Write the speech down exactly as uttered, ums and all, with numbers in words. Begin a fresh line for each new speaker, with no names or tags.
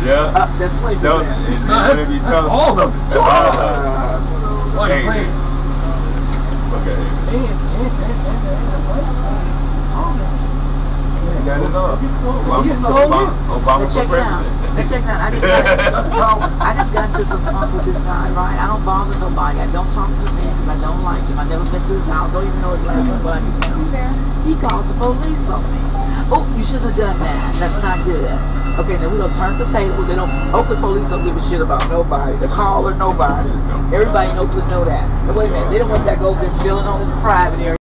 Yeah.
Uh, that's twenty percent.
It's gonna be tough.
All of them.
That's all of them.
What are you playing?
Okay. Got it all. Obama, Obama for
check it out.
president.
Check it out. I just got, so I just got into some fun with this guy, right? I don't bother nobody. I don't talk to the man because I don't like him. I never been to his house. Don't even know his last name, but he calls the police on me. Oh, you shouldn't have done that. That's not good. Okay, then we don't turn the tables. They don't. Oakland police don't give a shit about nobody. The caller, nobody. Everybody in Oakland know that. And wait a minute, they don't want that go get feeling on this private area.